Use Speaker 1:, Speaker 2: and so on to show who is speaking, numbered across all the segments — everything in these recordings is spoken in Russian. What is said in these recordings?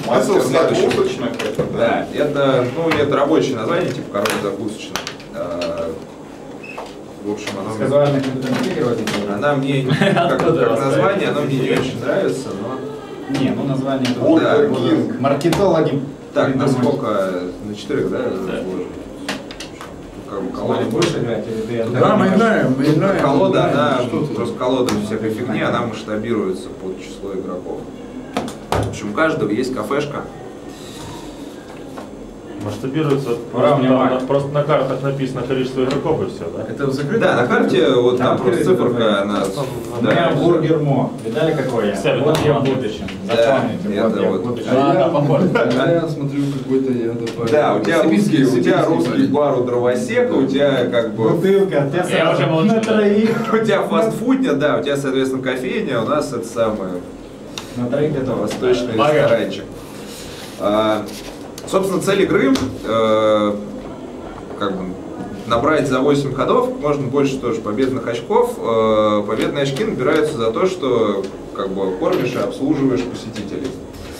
Speaker 1: Смысл в следующем.
Speaker 2: Да, это, ну, это рабочее название, типа коробка закусочная. В общем, она мне, как название, оно мне не очень нравится, но...
Speaker 3: Не, ну название...
Speaker 1: Бургер Кинг.
Speaker 3: Маркетологи...
Speaker 2: Так, насколько? На 4, да? Колода больше играть?
Speaker 4: Да, мы играем.
Speaker 2: Колода, она, просто колода всякой фигни, она масштабируется под число игроков. В общем, у каждого есть кафешка.
Speaker 5: Масштабируется, просто на картах написано количество игроков и все, да?
Speaker 4: Это в закрытом?
Speaker 2: Да, на карте вот там просто циферка.
Speaker 3: У меня бургер Мо. Видали, какой я? Вот я в будущем. Запомните, вот я в будущем.
Speaker 4: Я смотрю, какой-то я добавил.
Speaker 2: Да, у тебя русский бар у дровосека, у тебя как бы...
Speaker 3: Бутылка, я уже на троих.
Speaker 2: У тебя фастфудня, да, у тебя, соответственно, кофейня, у нас это самое...
Speaker 3: На троих готово.
Speaker 2: Восточный ресторанчик. Собственно, цель игры как бы набрать за 8 ходов, можно больше тоже победных очков. Победные очки набираются за то, что как бы кормишь и обслуживаешь посетителей.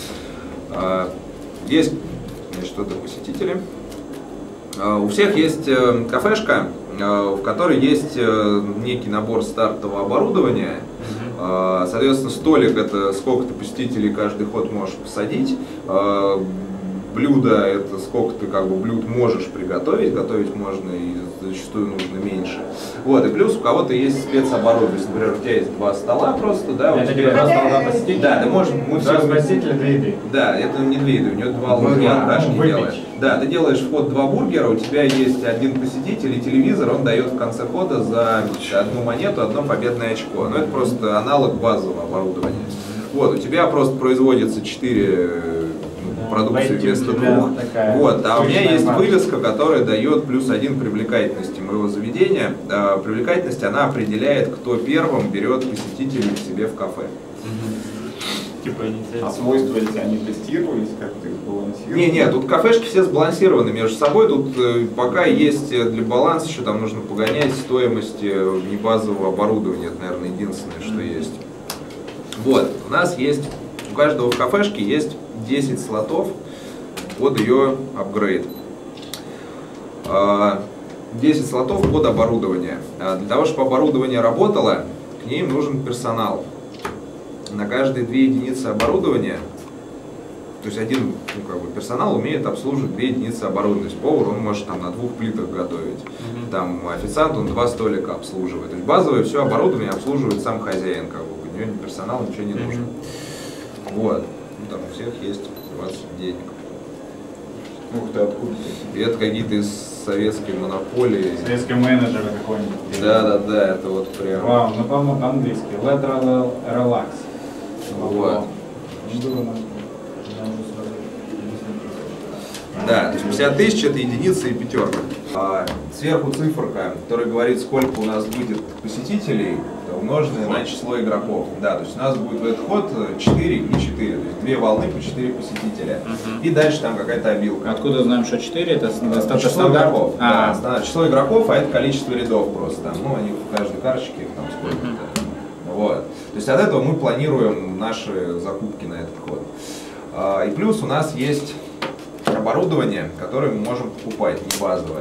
Speaker 2: Есть, значит, что-то посетители. У всех есть кафешка, в которой есть некий набор стартового оборудования. Соответственно, столик — это сколько ты посетителей каждый ход можешь посадить. Блюдо — это сколько ты как бы блюд можешь приготовить, готовить можно и зачастую нужно меньше. Вот, и плюс у кого-то есть спецоборудование, например, у тебя есть 2 стола просто, да,
Speaker 3: это тебе 2 стола посетителей?
Speaker 2: Да, ты можешь, мы все
Speaker 3: посетителя 2 еды.
Speaker 2: Да, это не 2 еды, у него 2 лангашки делаешь. Да, ты делаешь вход 2 бургера, у тебя есть 1 посетитель и телевизор, он дает в конце хода за 1 монету 1 победное очко. Но это просто аналог базового оборудования. Вот, у тебя просто производится 4 продукции вместо 2. Вот, а у меня есть вывеска, которая дает +1 привлекательности моего заведения. Привлекательность она определяет, кто первым берет посетителей к себе в кафе.
Speaker 1: А свойства эти, они тестировались, как ты их балансируешь?
Speaker 2: Не, тут кафешки все сбалансированы между собой. Тут пока есть для баланса, еще там нужно погонять стоимость небазового оборудования. Это, наверное, единственное, что есть. Вот, у нас есть, у каждого в кафешке есть 10 слотов под ее апгрейд. 10 слотов под оборудование. Для того, чтобы оборудование работало, к ним нужен персонал. На каждые 2 единицы оборудования, то есть один персонал умеет обслуживать 2 единицы оборудования. То есть повар, он может там на 2 плитах готовить. Там официант, он 2 столика обслуживает. То есть базовое все оборудование обслуживает сам хозяин, как бы, у него персонал ничего не нужно. Вот. Ну, там у всех есть 20 денег.
Speaker 1: Ух ты, откуда ты?
Speaker 2: И это какие-то из советской монополии.
Speaker 3: Советский менеджер какой-нибудь.
Speaker 2: Да, это вот прям.
Speaker 3: Вау, ну по-английски. Lateral relax.
Speaker 2: Вот. Да, то есть 50 тысяч — это единица и пятерка. Сверху циферка, которая говорит, сколько у нас будет посетителей, умноженное на число игроков. Да, то есть у нас будет в этот ход 4 и 4, то есть 2 волны по 4 посетителя. И дальше там какая-то обилка.
Speaker 3: Откуда знаем, что 4? Это достаточно
Speaker 2: число игроков. Да, число игроков, а это количество рядов просто. Там, ну, они в каждой карточке их там сколько-то. Вот. То есть от этого мы планируем наши закупки на этот ход. И плюс у нас есть оборудование, которое мы можем покупать, не базовое.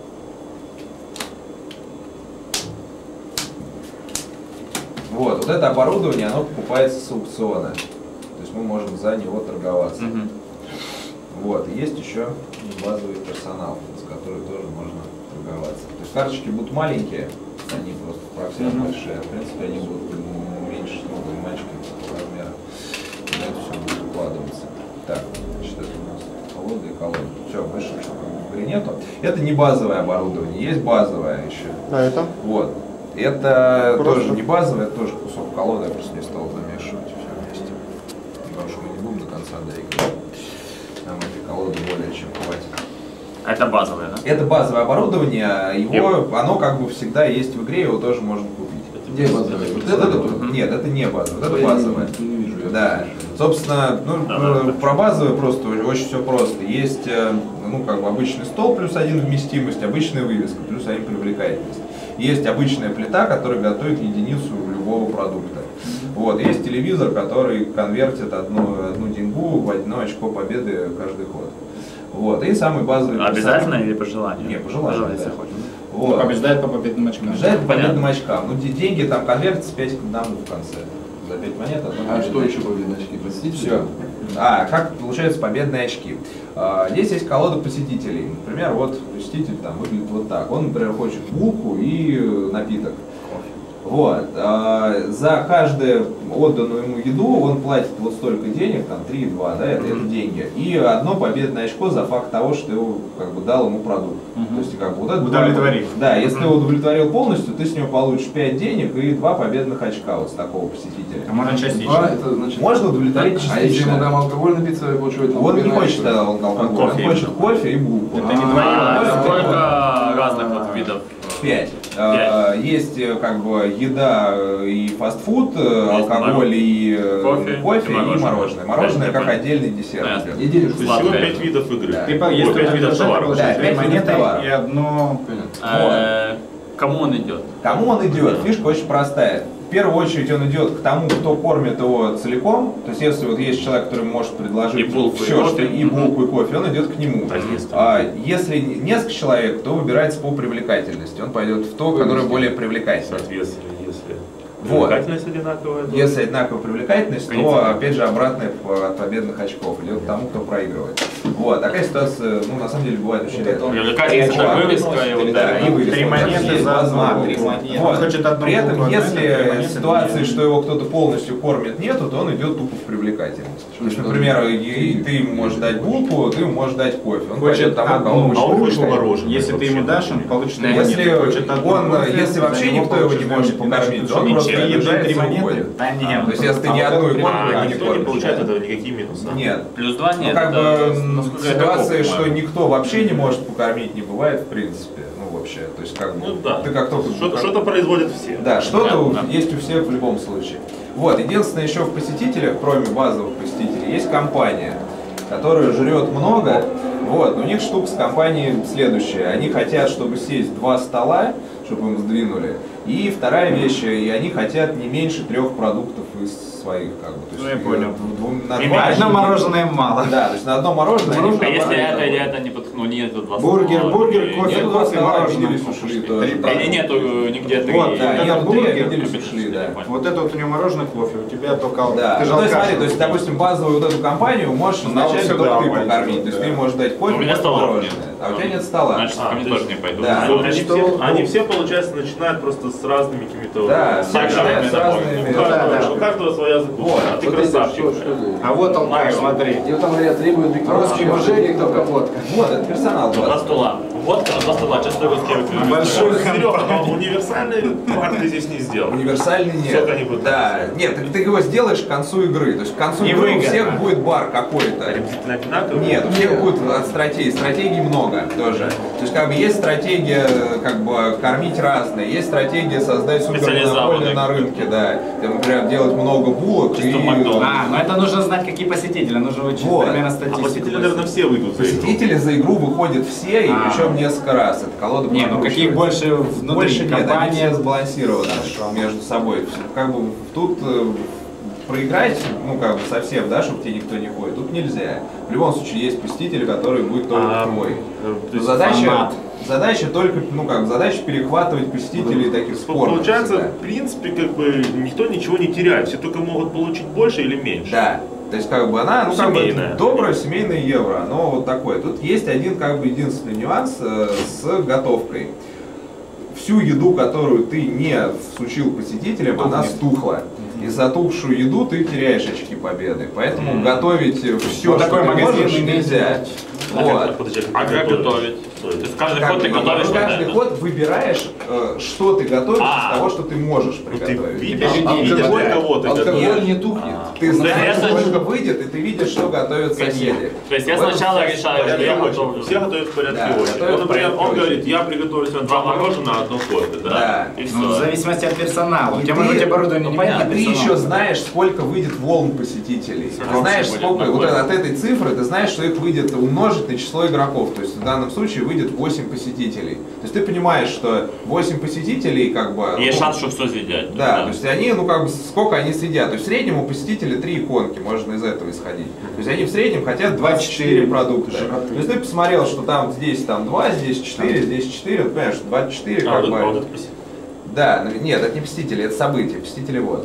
Speaker 2: Вот это оборудование, оно покупается с аукциона. То есть мы можем за него торговаться. Вот, и есть еще базовый персонал, с которым тоже можно торговаться. То есть карточки будут маленькие, они просто в практике большие, а в принципе они будут меньше, мальчики размера. На это все будет укладываться. Так, значит, это у нас колода и колода. Все, больше ничего в игре нету. Это не базовое оборудование, есть базовое еще.
Speaker 6: А это?
Speaker 2: Вот. Это просто тоже не базовое, это тоже кусок колоды, я просто не стал замешивать все вместе. Потому что мы не будем до конца доигрывать. Нам этой колоды более чем хватит.
Speaker 5: Это базовое, да?
Speaker 2: Это базовое оборудование, оно как бы всегда есть в игре, его тоже можно купить.
Speaker 4: Где базовое?
Speaker 2: Вот это, нет, это не базовое, это базовое.
Speaker 4: Не вижу.
Speaker 2: Да. Собственно, про базовое просто очень все просто. Есть, ну, как бы обычный стол +1 вместимость, обычная вывеска +1 привлекательность. Есть обычная плита, которая готовит единицу любого продукта. Вот, есть телевизор, который конвертит одну деньгу в 1 очко победы каждый ход. Вот, и самый базовый...
Speaker 6: Обязательно или по желанию?
Speaker 2: Не, по желанию,
Speaker 6: если
Speaker 2: да.
Speaker 6: хочешь.
Speaker 2: Вот.
Speaker 3: Побеждает по победным очкам.
Speaker 2: Побеждает по победным очкам. Ну, деньги там конвертятся 5 к 1 в конце. За 5 монет.
Speaker 4: А что еще победные очки? Посетители?
Speaker 2: Все. Как получаются победные очки? Здесь есть колода посетителей. Например, вот посетитель там выглядит вот так. Он, например, хочет булку и напиток. Вот. За каждую отданную ему еду он платит вот столько денег, там 3,2, да, это деньги. И 1 победное очко за факт того, что его как бы дал ему продукт. То есть как бы вот это
Speaker 3: удовлетворив.
Speaker 2: Да, если ты его удовлетворил полностью, ты с него получишь 5 денег и 2 победных очка вот с такого посетителя.
Speaker 3: А можно частично.
Speaker 4: 2, это значит...
Speaker 2: Можно удовлетворить частично.
Speaker 4: А если ему дам алкоголь напиться, я получу это?
Speaker 2: Он не хочет алкоголь, он хочет кофе и булку.
Speaker 3: Это не твое.
Speaker 6: Сколько разных вот видов?
Speaker 2: 5. Есть как бы еда и фастфуд, алкоголь и кофе и мороженое. Мороженое как отдельный десерт.
Speaker 5: И денежку. Всего 5 видов игры.
Speaker 2: Да.
Speaker 3: Если
Speaker 5: 5 видов товаров.
Speaker 2: Да,
Speaker 3: 3
Speaker 2: 5 видов
Speaker 3: монеты
Speaker 2: товаров.
Speaker 3: и одно...
Speaker 6: Кому он идет?
Speaker 2: Кому он идет? Фишка очень простая. В первую очередь он идет к тому, кто кормит его целиком. То есть если вот есть человек, который может предложить
Speaker 6: И булку,
Speaker 2: все,
Speaker 6: и
Speaker 2: что
Speaker 6: кофе.
Speaker 2: и булку, и кофе, он идет к нему. Если несколько человек, то выбирается по привлекательности. Он пойдет в то, которое более привлекательное.
Speaker 5: Соответственно, если
Speaker 2: Вот.
Speaker 5: привлекательность одинаковая. то-
Speaker 2: Если одинаковая привлекательность, то опять же обратная от победных очков идет к тому, кто проигрывает. Вот, такая ситуация, ну, на самом деле, бывает очень редко.
Speaker 6: Привлекательность, вывеска и вот
Speaker 2: Да,
Speaker 6: это.
Speaker 2: и вывеска.
Speaker 3: 3 монеты
Speaker 2: Есть
Speaker 3: за
Speaker 2: базовая
Speaker 3: 2.
Speaker 2: вывеска.
Speaker 3: 3
Speaker 2: Вот.
Speaker 3: Хочет одну
Speaker 2: При этом,
Speaker 3: булку,
Speaker 2: если
Speaker 3: 3 монеты,
Speaker 2: ситуации, что его кто-то полностью кормит, нету, то он идет тупо в привлекательность. То есть, например, ты ему можешь дать булку, ты ему можешь дать кофе. Он
Speaker 3: Хочет
Speaker 2: пойдет тому, кого
Speaker 3: одну,
Speaker 2: хочет
Speaker 5: а он хочет
Speaker 2: привлекать.
Speaker 5: мороженое.
Speaker 3: Если ты ему дашь, он получит 3
Speaker 2: Если
Speaker 3: монеты. Хочет одну
Speaker 2: он,
Speaker 3: кофе,
Speaker 2: если вообще
Speaker 3: за него
Speaker 2: никто его не
Speaker 3: получишь
Speaker 2: может
Speaker 3: 2 монеты.
Speaker 2: покормить, то он
Speaker 3: Иначе
Speaker 2: просто
Speaker 3: еды 3
Speaker 2: обижается и
Speaker 3: монеты.
Speaker 2: уходит.
Speaker 3: Да нет.
Speaker 2: То есть если ты ни одной
Speaker 5: А
Speaker 2: кофе не
Speaker 5: никто не
Speaker 2: кормишь.
Speaker 5: получает от этого никакие минусы.
Speaker 2: Нет.
Speaker 6: Плюс 2
Speaker 2: Ну,
Speaker 6: нет.
Speaker 2: как
Speaker 6: это,
Speaker 2: бы
Speaker 6: насколько я
Speaker 2: ситуации,
Speaker 6: игроков,
Speaker 2: что
Speaker 6: по-моему.
Speaker 2: никто вообще не может покормить, не бывает в принципе. Ну вообще, то есть как бы
Speaker 5: Ну да.
Speaker 2: ты как только
Speaker 5: Что-то производят все.
Speaker 2: да, что-то
Speaker 6: Да, да.
Speaker 2: есть у всех в любом случае. Вот, единственное еще в посетителях, кроме базовых посетителей, есть компания, которая жрет много. Вот, у них штука с компанией следующая. Они хотят, чтобы сесть 2 стола, чтобы им сдвинули. И вторая вещь, и они хотят не меньше 3 продуктов из своих, как бы. То есть,
Speaker 3: Ну, я понял.
Speaker 2: на
Speaker 3: И
Speaker 2: 2
Speaker 3: одно мороженое мало.
Speaker 2: Да, то есть на одно мороженое. они
Speaker 6: А если
Speaker 2: набрали
Speaker 6: это
Speaker 2: такое.
Speaker 6: или это не подходит, ну нет, это 2
Speaker 3: Бургер, бургер,
Speaker 6: или
Speaker 3: кофе,
Speaker 6: нет,
Speaker 2: Нет,
Speaker 3: кофе,
Speaker 2: мороженое.
Speaker 3: мороженое.
Speaker 2: Ушли тоже.
Speaker 6: Или нету нигде 3.
Speaker 3: Вот,
Speaker 2: Да,
Speaker 3: это
Speaker 2: нет,
Speaker 3: бургер,
Speaker 2: виделись, ушли, да.
Speaker 3: Вот это вот у него мороженое, кофе, у тебя только...
Speaker 2: Да,
Speaker 3: Ты же
Speaker 2: ну, то есть,
Speaker 3: алкаш.
Speaker 2: смотри, то есть, допустим, базовую вот эту компанию можешь
Speaker 3: Ну,
Speaker 2: изначально
Speaker 3: сюда
Speaker 2: только ты
Speaker 3: пойдет,
Speaker 2: покормить. То есть
Speaker 3: да.
Speaker 2: ты можешь дать кофе,
Speaker 6: У меня
Speaker 2: можешь
Speaker 6: стола
Speaker 2: мороженое.
Speaker 6: нет.
Speaker 2: А у тебя нет стола.
Speaker 6: Значит, ко мне
Speaker 5: то
Speaker 6: тоже
Speaker 5: есть-
Speaker 6: не пойдут.
Speaker 2: Да.
Speaker 5: Вот
Speaker 2: Ну,
Speaker 5: они все, получается, начинают просто с разными какими-то...
Speaker 2: Да,
Speaker 5: вот,
Speaker 2: начинают с разными.
Speaker 5: У каждого своя закупка.
Speaker 2: Вот,
Speaker 5: А ты
Speaker 4: Вот эти
Speaker 5: красавчик.
Speaker 4: что это?
Speaker 3: А вот алкаш, смотри.
Speaker 4: И вот там говорят, требуют
Speaker 3: Русский мужик, только водка.
Speaker 2: Вот, это персонал.
Speaker 6: 2 стола. Водка на 2 стола. Часто русские
Speaker 3: Большой
Speaker 5: Серега, но универсальный бар ты здесь не сделал.
Speaker 2: Универсальный нет.
Speaker 5: Сколько они будут?
Speaker 2: Да, нет, ты его сделаешь к концу игры. То есть к концу
Speaker 3: Не
Speaker 2: игры у
Speaker 3: выгодно.
Speaker 2: всех будет бар какой-то.
Speaker 5: Приблизительно одинаковые?
Speaker 2: Нет, у всех будет от стратегий. Стратегий много тоже. То есть как бы есть стратегия как бы кормить разные, есть стратегия создать супермонополию на рынке, да. Там, например, делать много булок
Speaker 6: Чисто
Speaker 2: и...
Speaker 6: в Макдональдсе.
Speaker 3: А, ну это нужно знать, какие посетители, нужно учить
Speaker 2: Вот.
Speaker 3: примерно
Speaker 5: А
Speaker 3: статистику.
Speaker 5: посетители, наверное, все выйдут за игру.
Speaker 2: Посетители за игру выходят все, и
Speaker 3: А.
Speaker 2: причем несколько раз. Это колода
Speaker 3: Не, ну каких
Speaker 2: прокручивается.
Speaker 3: больше внутри
Speaker 2: Больше нет, они
Speaker 3: компании.
Speaker 2: все сбалансированы
Speaker 3: Хорошо.
Speaker 2: между собой. Как бы тут проиграть, ну как бы совсем, да, чтобы тебе никто не ходит, тут нельзя. В любом случае есть посетители, которые будут только твой.
Speaker 5: То есть
Speaker 2: Задача только, ну как, задача перехватывать посетителей таких спорных.
Speaker 5: Получается,
Speaker 2: всегда.
Speaker 5: в принципе, как бы никто ничего не теряет, все только могут получить больше или меньше.
Speaker 2: Да. То есть как бы она, ну как бы
Speaker 5: Семейная.
Speaker 2: доброе семейное евро, оно вот такое. Тут есть один как бы единственный нюанс с готовкой. Всю еду, которую ты не всучил посетителям, она стухла. И затухшую еду ты теряешь очки победы. Поэтому готовить все,
Speaker 3: Вот
Speaker 2: что
Speaker 3: такой
Speaker 2: ты
Speaker 3: магазин
Speaker 2: можешь,
Speaker 3: имеете,
Speaker 2: нельзя. Вот.
Speaker 5: Подожди,
Speaker 6: А как готовить? То есть каждый ход ты готовишь вот
Speaker 2: Каждый
Speaker 6: это.
Speaker 2: ход выбираешь, что ты готовишь
Speaker 6: А.
Speaker 2: из того, что ты можешь
Speaker 5: Ну, ты
Speaker 2: приготовить.
Speaker 5: видишь,
Speaker 3: Алкоголь-
Speaker 5: сколько вот ты
Speaker 4: Алкоголь
Speaker 5: готовишь.
Speaker 4: не тухнет.
Speaker 2: Ты знаешь,
Speaker 6: это-
Speaker 2: сколько выйдет, и ты видишь, что готовят соседи.
Speaker 6: То есть я
Speaker 2: В этом
Speaker 6: сначала
Speaker 2: вся
Speaker 6: решаю, что я готовлю.
Speaker 5: Все готовят в порядке
Speaker 2: Да,
Speaker 5: очереди.
Speaker 2: готовят
Speaker 5: Вот,
Speaker 2: в
Speaker 5: например,
Speaker 2: порядке
Speaker 5: он
Speaker 2: очереди.
Speaker 5: говорит, я приготовлю сегодня 2 мороженого, одно кофе, да?
Speaker 2: Да.
Speaker 6: И
Speaker 3: Ну, в
Speaker 6: все.
Speaker 3: зависимости от персонала. У
Speaker 2: И
Speaker 3: тебя
Speaker 2: ты-
Speaker 3: может быть оборудование
Speaker 6: ну,
Speaker 3: не
Speaker 6: понятно,
Speaker 3: меняет
Speaker 2: Ты еще
Speaker 3: персонала.
Speaker 2: знаешь, сколько выйдет волн посетителей. Ты
Speaker 6: Сколько
Speaker 2: знаешь,
Speaker 6: будет
Speaker 2: сколько, вот
Speaker 6: такое?
Speaker 2: от этой цифры, ты знаешь, что их выйдет умножить умножить на число игроков. То есть в данном случае выйдет 8 посетителей. То есть ты понимаешь, что 8 посетителей как бы...
Speaker 6: Есть шанс, что все съедят.
Speaker 2: Да, то есть они, ну как бы, сколько они съедят. То есть в среднем у посетителей 3 иконки, можно из этого исходить. То есть они в среднем хотят 24 продукта. То есть ты посмотрел, что там здесь там 2, здесь 4, здесь 4, вот понимаешь, 24 как бы...
Speaker 6: Вот это посетитель.
Speaker 2: Да, нет, это не посетители, это события. Посетители вот.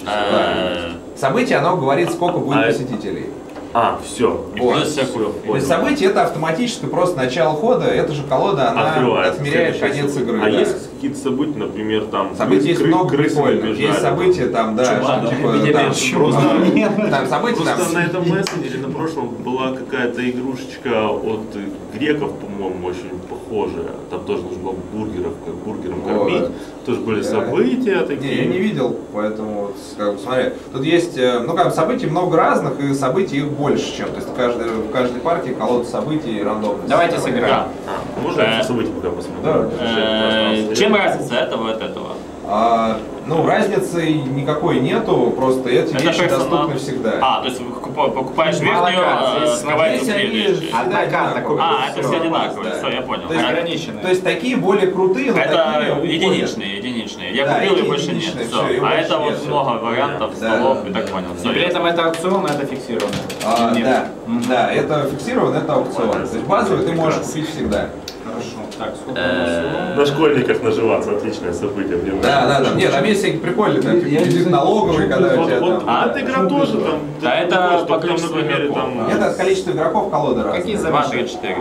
Speaker 2: Событие, оно говорит, сколько будет посетителей.
Speaker 6: Все.
Speaker 2: Вот. То есть событие это автоматически просто начало хода, эта же колода, она отмеряет конец игры.
Speaker 5: А есть какие-то события, например, там...
Speaker 2: Событий есть много прикольных. Есть события там, да, что типа там события там...
Speaker 5: Просто на этом мессенджере на прошлом была какая-то игрушечка от греков, по-моему, очень похожая. Там тоже нужно было бургером кормить. Тоже были события такие.
Speaker 2: Не, я не видел, поэтому как бы, смотри, тут есть, ну как бы событий много разных, и событий их больше, чем, то есть в каждой партии колода событий рандомно.
Speaker 3: Давайте сыграем.
Speaker 5: Можно события пока посмотреть?
Speaker 6: Чем разница этого от этого?
Speaker 2: Ну, разницы никакой нету, просто эти вещи доступны всегда.
Speaker 6: То есть покупаешь верхнюю, скрываешь следующую.
Speaker 3: Одна карта купить.
Speaker 6: Это все одинаковые, все, я понял.
Speaker 2: То есть такие более крутые, но
Speaker 6: Это
Speaker 2: такие
Speaker 6: единичные. Я купил и больше нет. Все. А это вот много вариантов, столов, и так понял.
Speaker 3: При этом это аукцион, это фиксированно.
Speaker 2: Да, это фиксировано, это аукцион. То есть базовый ты можешь купить всегда.
Speaker 3: Хорошо. Так, сколько у нас всего?
Speaker 5: На школьниках наживаться, отличное событие.
Speaker 2: Да. Нет, там есть всякие прикольные, там, визит налоговый, когда у тебя там...
Speaker 5: эта игра тоже там...
Speaker 6: Да, это по количеству игроков.
Speaker 2: Это количество игроков колоды разные.
Speaker 3: Какие
Speaker 6: 2,
Speaker 3: замешаны?
Speaker 6: 3, 4.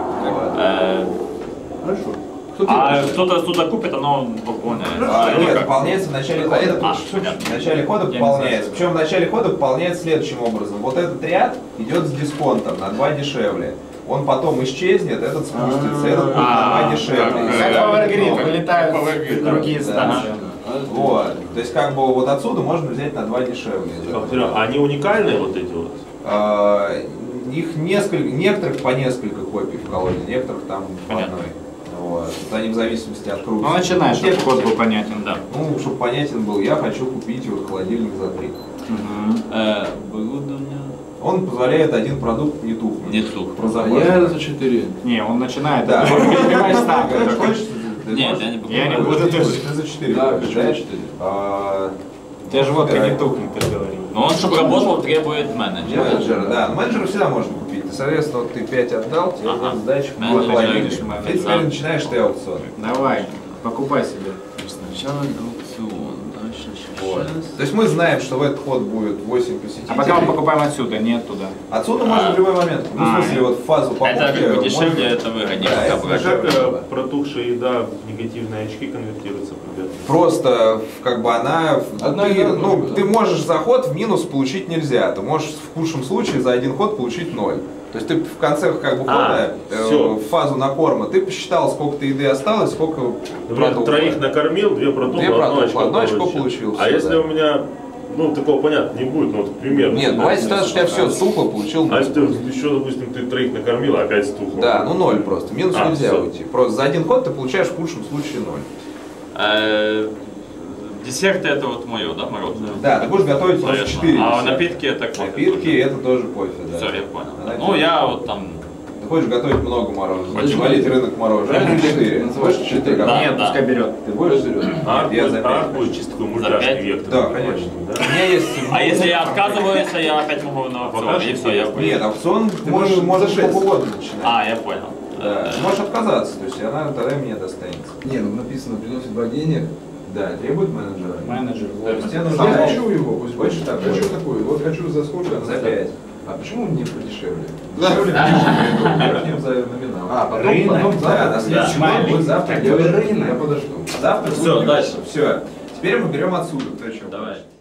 Speaker 4: Хорошо.
Speaker 6: Кто-то купит, оно пополняется.
Speaker 2: Нет, пополняется в начале хода. В начале хода пополняется. Причем в начале хода пополняется следующим образом. Вот этот ряд идет с дисконтом на 2 дешевле. Он потом исчезнет, этот спустится, этот будет на 2 дешевле.
Speaker 3: Как Пауэргрид, вылетают другие станции.
Speaker 2: Вот. То есть как бы вот отсюда можно взять на 2 дешевле.
Speaker 5: Они уникальные вот эти вот?
Speaker 2: Их несколько, некоторых по несколько копий в колоде, некоторых там по одной. Вот. Они в зависимости от круга.
Speaker 3: Ну начинаешь, чтобы ход был понятен, да.
Speaker 2: Ну, чтобы понятен был, я хочу купить вот холодильник за 3. Он позволяет один продукт не тухнуть.
Speaker 6: Не тухнуть.
Speaker 2: Про
Speaker 4: А
Speaker 2: запас.
Speaker 4: я за 4.
Speaker 3: Не, он начинает.
Speaker 2: Да.
Speaker 3: Перебивай ставку.
Speaker 6: Нет, я не буду.
Speaker 3: Я не буду
Speaker 2: Ты
Speaker 3: тоже.
Speaker 2: за 4
Speaker 4: Да,
Speaker 2: купишь,
Speaker 4: за
Speaker 2: да?
Speaker 4: 4.
Speaker 3: Тебя же водка не тухнет, ты говорил.
Speaker 6: Но он, чтобы работал, требует менеджера.
Speaker 2: Менеджера, да. Но менеджера всегда можно купить. Ты, соответственно, вот ты 5 отдал, тебе
Speaker 6: Ага.
Speaker 2: сдачу
Speaker 6: Менеджер,
Speaker 2: холодильник.
Speaker 3: менеджер,
Speaker 2: И теперь начинаешь ты аукцион.
Speaker 3: Давай, покупай себе.
Speaker 6: Сначала аукцион, дальше
Speaker 2: Вот. То есть мы знаем, что в этот ход будет 8 посетителей.
Speaker 3: А пока мы покупаем отсюда, не оттуда.
Speaker 2: Отсюда можно в любой момент. Ну, в смысле, вот в фазу покупки.
Speaker 6: Это как бы дешевле,
Speaker 2: можно-
Speaker 6: это выгоднее.
Speaker 2: Да, это
Speaker 6: пока
Speaker 2: дешевле.
Speaker 5: Как протухшая еда в негативные очки конвертируется, ребят?
Speaker 2: Просто как бы она,
Speaker 4: Одна
Speaker 2: ты,
Speaker 4: игра,
Speaker 2: ну,
Speaker 4: да.
Speaker 2: ты можешь за ход в минус получить нельзя, ты можешь в худшем случае за один ход получить 0. То есть ты в конце как бы хода,
Speaker 5: всё.
Speaker 2: в фазу накорма, ты посчитал, сколько еды осталось, сколько
Speaker 5: Например,
Speaker 2: протухло.
Speaker 5: троих накормил, 2 протухло,
Speaker 2: Две протухло, одно очко
Speaker 5: получил.
Speaker 2: получил,
Speaker 5: А
Speaker 2: всё,
Speaker 5: если
Speaker 2: да.
Speaker 5: у меня, ну, такого понятно не будет, ну, вот примерно.
Speaker 2: Нет, бывает ситуация, что у тебя все стухло, получил
Speaker 5: А
Speaker 2: 0.
Speaker 5: если ты еще, допустим, ты троих накормил, а опять стухло?
Speaker 2: Да, ну 0 просто, минус нельзя
Speaker 5: всё.
Speaker 2: уйти. Просто за один ход ты получаешь в худшем случае 0.
Speaker 6: Десерты это вот мое, да, мороженое?
Speaker 2: Да, ты будешь готовить просто 4
Speaker 6: А
Speaker 2: десерта.
Speaker 6: напитки это кофе.
Speaker 2: Напитки это тоже кофе, да.
Speaker 6: Все, я понял.
Speaker 2: Она
Speaker 6: Ну, я вот там...
Speaker 2: Ты хочешь готовить много мороженого,
Speaker 6: Почему?
Speaker 2: валить рынок мороженого.
Speaker 4: Правильно
Speaker 2: 4.
Speaker 4: называешь 4?
Speaker 6: Да.
Speaker 3: Нет, пускай берет.
Speaker 2: Ты будешь берешь?
Speaker 5: А
Speaker 2: Я за 5.
Speaker 5: будет чисто такой
Speaker 6: За
Speaker 5: мультяшный
Speaker 6: 5?
Speaker 5: вектор.
Speaker 2: Да, конечно.
Speaker 5: Да?
Speaker 2: У меня есть...
Speaker 6: А если я отказываюсь, я опять могу на аукцион, и все, я понял.
Speaker 2: Нет, аукцион
Speaker 4: Ты
Speaker 2: можешь
Speaker 4: можешь за
Speaker 2: сколько
Speaker 4: 6.
Speaker 2: угодно начинать.
Speaker 6: Я понял.
Speaker 2: Да. Ты можешь отказаться, то есть она тогда мне достанется.
Speaker 4: Не, ну написано, приносит 2 денег.
Speaker 2: Да, требует менеджера.
Speaker 3: Менеджер.
Speaker 2: То есть тебе
Speaker 4: Я
Speaker 2: нужно...
Speaker 4: хочу его, пусть
Speaker 2: Хочешь
Speaker 4: будет.
Speaker 2: так?
Speaker 4: Хочу такой, вот хочу за сколько?
Speaker 2: За 5.
Speaker 4: А почему не подешевле?
Speaker 2: Дешевле верхним за номинал.
Speaker 4: А, потом,
Speaker 3: Рынок.
Speaker 4: потом
Speaker 2: Да, на следующий год будет завтра.
Speaker 4: Я подожду.
Speaker 2: Завтра
Speaker 6: Всё,
Speaker 2: будет
Speaker 6: дальше.
Speaker 2: Все. Теперь мы берем отсюда. Кто что?
Speaker 6: Давай.